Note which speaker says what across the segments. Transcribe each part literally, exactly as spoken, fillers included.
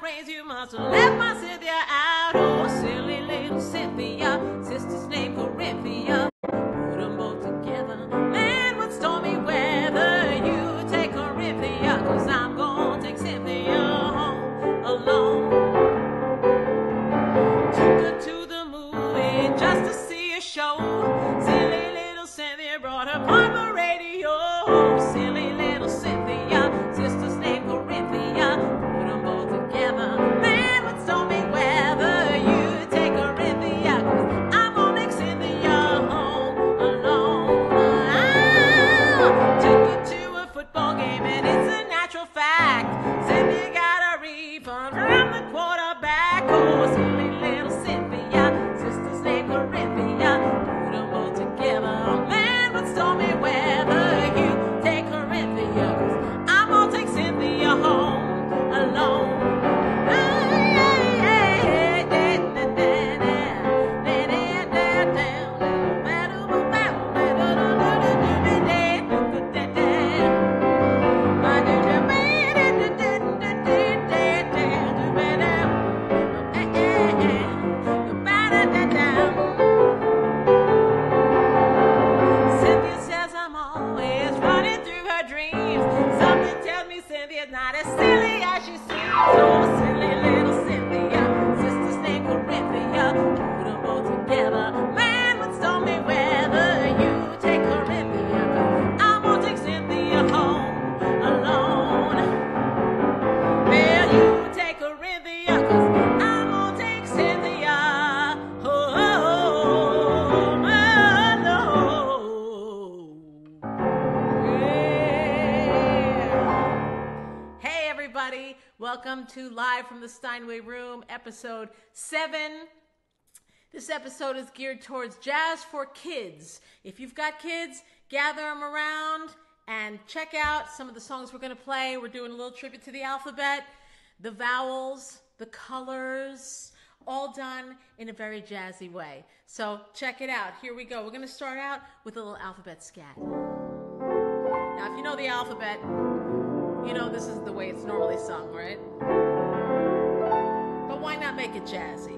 Speaker 1: phrase, you must have left my Cynthia out. Oh, silly little Cynthia, sister's name Corinthia. Put them both together, man, what stormy weather. You take Corinthia, cause I'm gonna take Cynthia home alone. Took her to the movie just to see a show. Silly little Cynthia brought her on the radio. Silly little Cynthia, sister's name Corinthia. Put them both together, man, what stormy weather. You take Corinthia, cause I'm gonna make Cynthia home alone. Ah, took her to a football game and it's a natural fact. Cynthia got a refund from the quarterback. Oh, silly little Cynthia, sister's name Corinthia. Put them both together, man, what stormy weather. You take Corinthia, cause I'm gonna take Cynthia home alone. Cynthia says I'm always running through her dreams. Something tells me Cynthia's not as silly as she seems. Oh, silly little Cynthia, sister's name Corinthia. Put them both together, man, with stormy weather. You take Corinthia, cause I'm gonna take Cynthia home alone. Well, you take Corinthia, cause I'm gonna take Cynthia home alone. Yeah. Hey everybody, welcome to Live from the Steinway Room, episode seven. This episode is geared towards jazz for kids. If you've got kids, gather them around and check out some of the songs we're going to play. We're doing a little tribute to the alphabet, the vowels, the colors, all done in a very jazzy way. So check it out. Here we go. We're going to start out with a little alphabet scat. Now, if you know the alphabet, you know this is the way it's normally sung, right? But why not make it jazzy?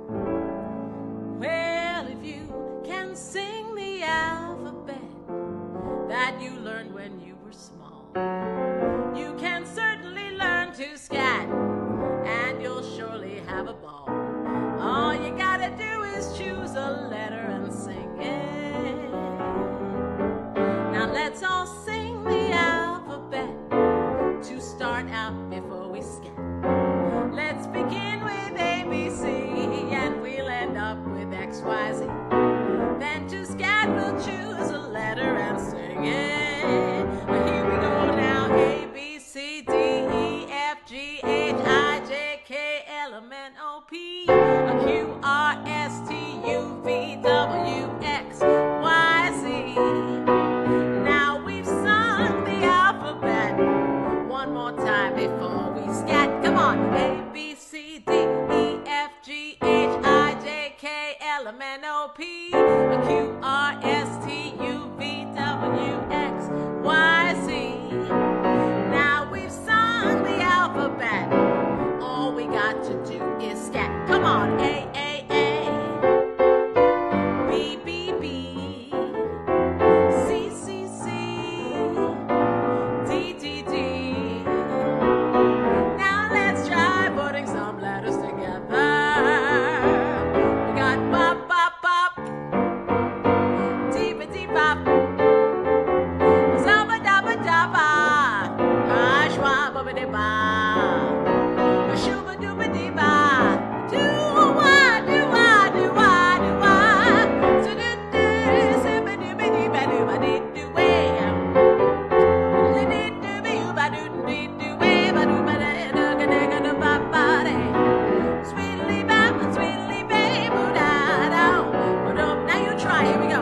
Speaker 1: Well, if you can sing the alphabet that you learned when you were small, you can certainly learn to scat, and you'll surely have a ball. All you gotta do is choose a letter and sing it. Now let's all sing the alphabet to start out before we scat. Let's begin with A, B, C, and we'll end up with X, Y, Z. Then to scat, we'll choose a letter and sing it. Here we go now. A, B, C, D, E, F, G, H, I, J, K, L, M, N, O, P, Q, R, S, T, U, V, W, X, Y, Z. Now we've sung the alphabet one more time before we scat. Come on. A, B, C, D, E, F, G, H, I, J, K, L, M, N, O, P, Q, R, S, T, U, V, W, X, Y, Z. Now we've sung the alphabet. All we got to do is scat. Come on. A, A, A. B, B, B. C, C, C. D, D, D. Now let's try putting some letters together. We got bop, bop, bop. Deep, deep, bop. Zabba, dabba, dabba. Ashwa, bubba, dibba. Shuba, dooba, dibba. Do-wah, do-wah, do-wah, do-wah. So-do-do, sibba-dooba-dibba, dooba-dee-doo-way. Li-dee-dooba-dooba-doo-dee-doo-way, ba-dooba-da-da-ga-da-ga-da-ba-ba-day. Sweetly-bop, sweetly-babe, boo-da-dow, ba-dum. Now you try. Here we go.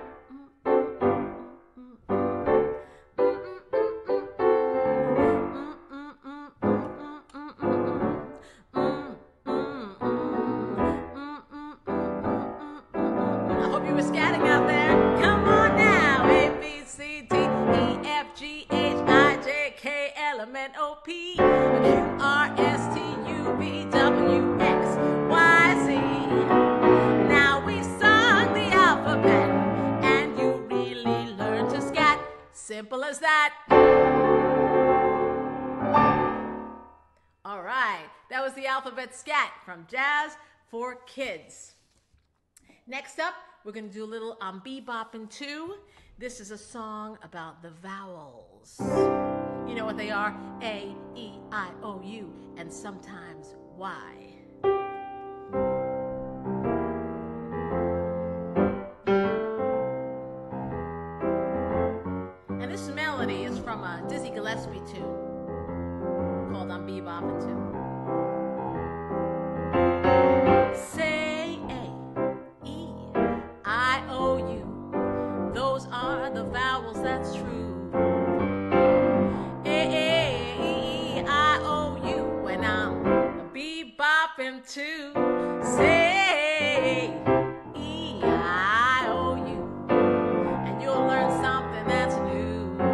Speaker 1: I hope you were scatting out there. Come on now. A, B, C, D, E, F, G, H, I, J, K, L, M, N, O, P, Q, R, S, T, U, as that. All right, that was the alphabet scat from Jazz for Kids. Next up, we're going to do a little um, bebopping too. This is a song about the vowels. You know what they are? A, E, I, O, U, and sometimes Y. And this melody is from a Dizzy Gillespie tune called I'm Bebopping Too. Say A, E, I, O, U. Those are the vowels, that's true. A, A, E, I, O, U. When I'm bebopping too. Say E, I, O, U. And you'll learn something that's new.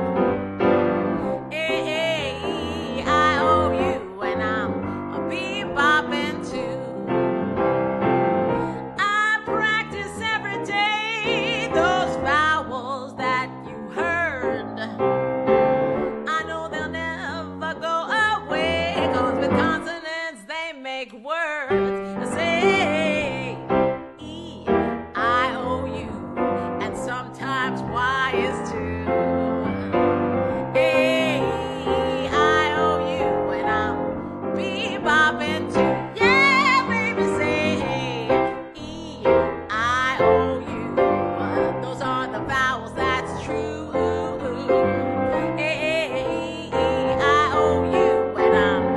Speaker 1: Words say E, I, O, U, and sometimes Y is too. A, E, I, O, U, and I'm bebopping too. Yeah, baby, say E, I, O, U. Those are the vowels, that's true. A, E, I, O, U, and I'm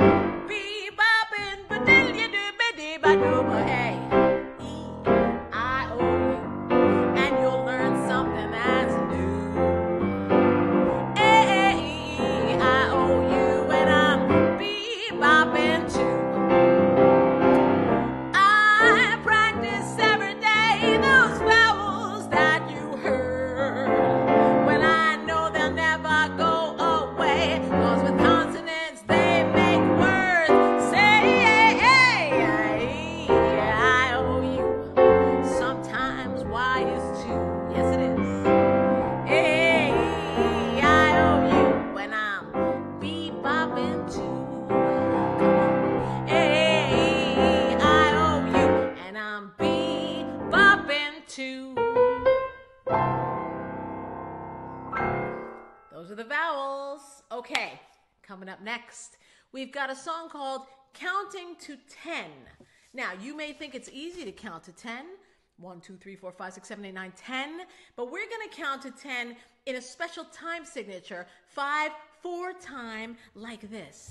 Speaker 1: Those are the vowels. Okay, coming up next, we've got a song called Counting to ten. Now, you may think it's easy to count to ten. one, two, three, four, five, six, seven, eight, nine, ten. But we're going to count to ten in a special time signature, five, four time, like this.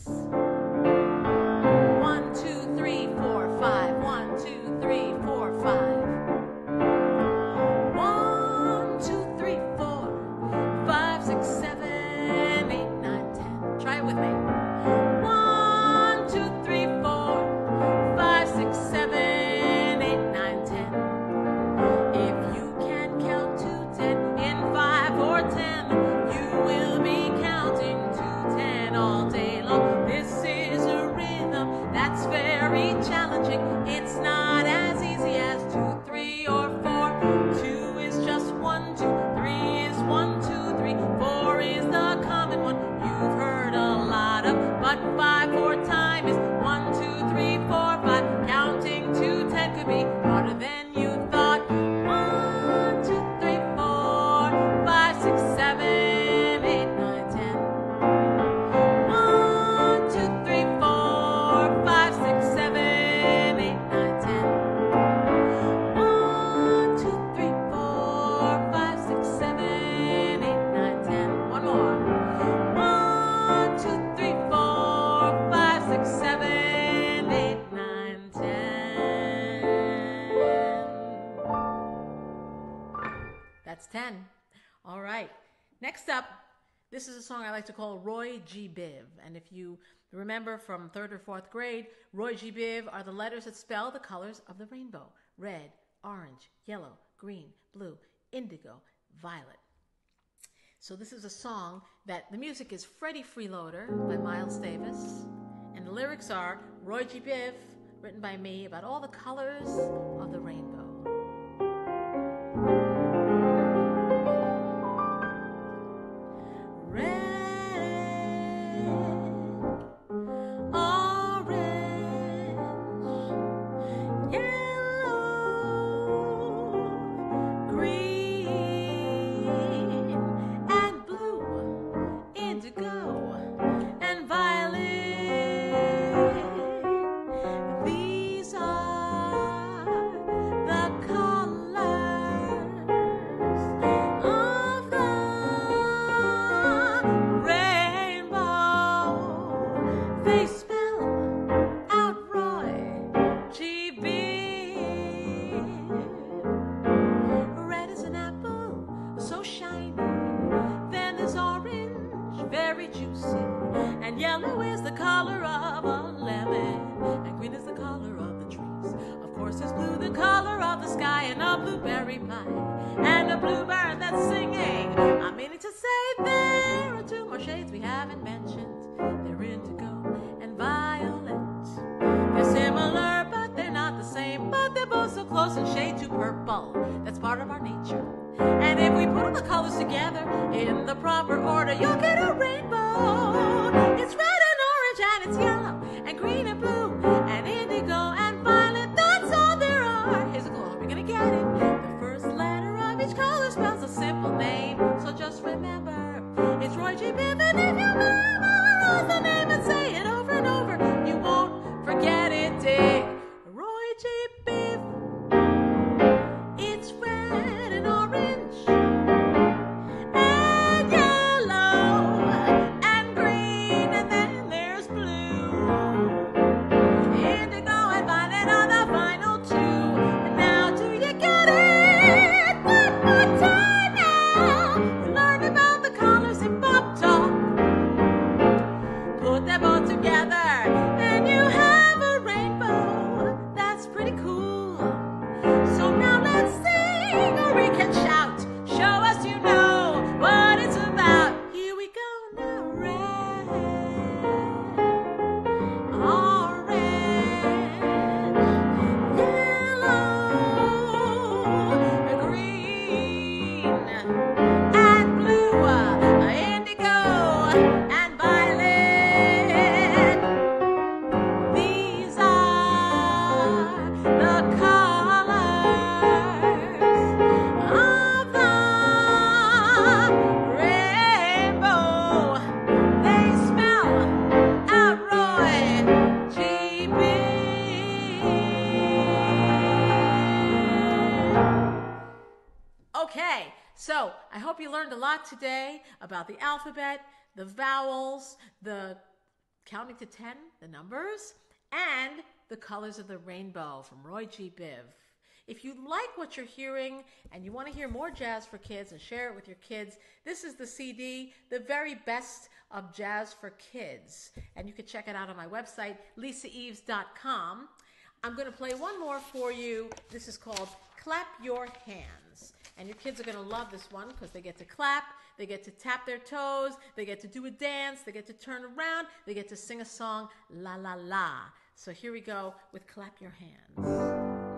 Speaker 1: One, two, three, four, five. One, two, three, four, five. One, two, three, four, five, six, seven, eight, nine, ten. Try it with me. One, two, three, four, five, six, seven, eight, nine, ten. If you can count to ten in five or ten, you will be counting to ten all day long. This is a rhythm that's very challenging. It's not as easy as two, three, or four. Two is just one, two. Three is one, two, three. Four is the common one you've heard a lot of. But five, four time is one, two, three, four, five. Counting to ten could be harder than you thought. One, two, three, four, five, six, seven, eight, nine, ten. One, two, three, four, five, six, seven, eight, nine, ten. One, two, three, four, five, six, seven, eight, nine, ten. One more. One, two, three, four, five, six, seven, eight, nine, ten. That's ten. All right. Next up, this is a song I like to call Roy G. Biv. And if you remember from third or fourth grade, Roy G. Biv are the letters that spell the colors of the rainbow. Red, orange, yellow, green, blue, indigo, violet. So this is a song that the music is Freddie Freeloader by Miles Davis. And the lyrics are Roy G. Biv, written by me, about all the colors of the rainbow. Red, the sky and a blueberry pie and a bluebird that's singing. I'm meaning to say there are two more shades we haven't mentioned. They're indigo and violet. They're similar, but they're not the same. But they're both so close in shade to purple. That's part of our nature. And if we put all the colors together in the proper order, you'll get a rainbow. It's red and orange and it's yellow and green and blue and indigo and violet. That's all there are. Here's a clue. We're gonna get it. The first letter of each color spells a simple name. So just remember, it's Roy G. Biv. And if you memorize the name and say it over and over, you won't forget it. Dig Roy G. Biv. It's red and orange and yellow and green, and then there's blue. Indigo and violet are the final two. And now do you get it? One more time now. We learn about the colors in Pop Talk. Put them all together and you have a rainbow. That's pretty cool. So now let's sing, or we can shout. Show us you know what it's about. Here we go now. Red, orange, yellow, green, and blue, indigo, and violet. These are the colors of the rainbow. They spell out Roy G. Biv. Okay, so I hope you learned a lot today about the alphabet, the vowels, the counting to ten, the numbers, and the colors of the rainbow from Roy G. Biv. If you like what you're hearing and you want to hear more jazz for kids and share it with your kids, this is the C D, The Very Best of Jazz for Kids. And you can check it out on my website, lisa eves dot com. I'm going to play one more for you. This is called Clap Your Hands. And your kids are going to love this one because they get to clap, they get to tap their toes, they get to do a dance, they get to turn around, they get to sing a song, la la la. So here we go with Clap Your Hands.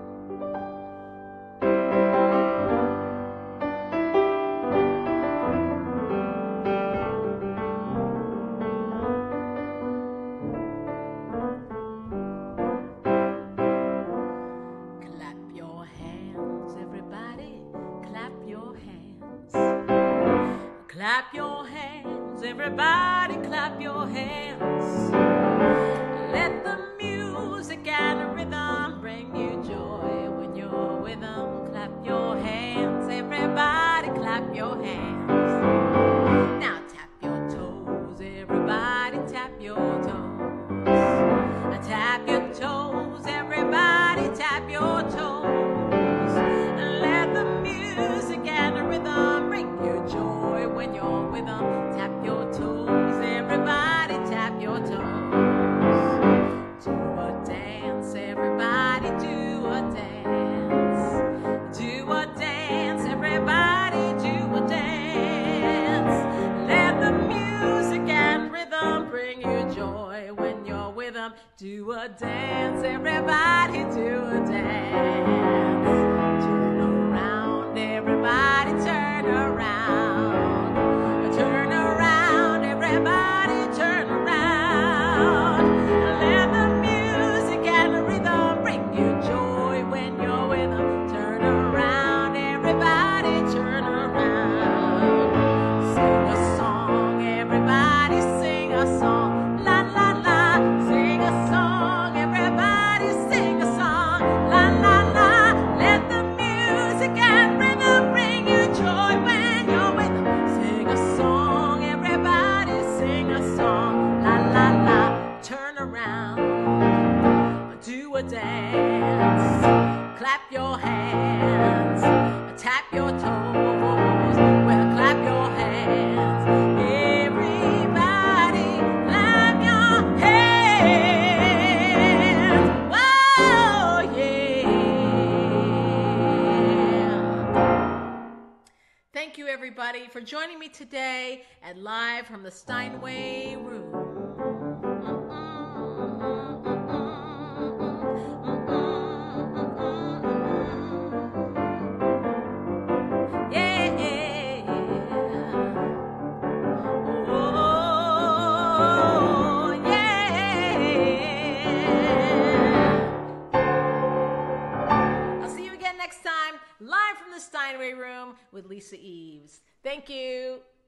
Speaker 1: Clap your hands, everybody clap your hands. Let the music and the rhythm bring you joy when you're with them. Clap your hands, everybody clap your hands. Now tap your toes, everybody tap your toes. Tap your toes, everybody tap your toes. Let the music and the rhythm bring you joy when you're with them. Tap your toes, everybody tap your toes. Do a dance, everybody do a dance. Do a dance, everybody do a dance. Let the music and rhythm bring you joy when you're with them. Do a dance, everybody do a dance. Turn around, everybody turn around. Turn around, everybody turn around. Let the music and the rhythm bring you joy when you're with them. Turn around, everybody turn around. Sing a song, everybody sing a song. La la la, sing a song, everybody sing a song. La la la, let the music and rhythm bring you joy when you're with them. Sing a song, everybody sing a song. La la la, turn around, do a dance, clap your hands, tap your toes, well clap your hands, everybody clap your hands, whoa yeah. everybody, for joining me today at Live from the Steinway room. Yeah. Oh, yeah. I'll see you again next time, live from the Steinway room with Lisa Yves. Thank you.